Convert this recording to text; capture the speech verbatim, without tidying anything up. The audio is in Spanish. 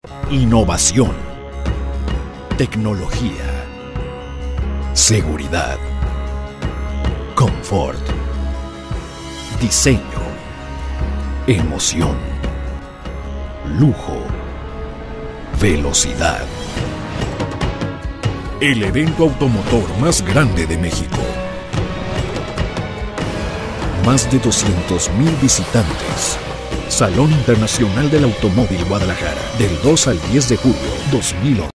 Innovación, tecnología, seguridad, confort, diseño, emoción, lujo, velocidad. El evento automotor más grande de México. Más de doscientos mil visitantes. Salón Internacional del Automóvil Guadalajara, del dos al diez de julio dos mil once.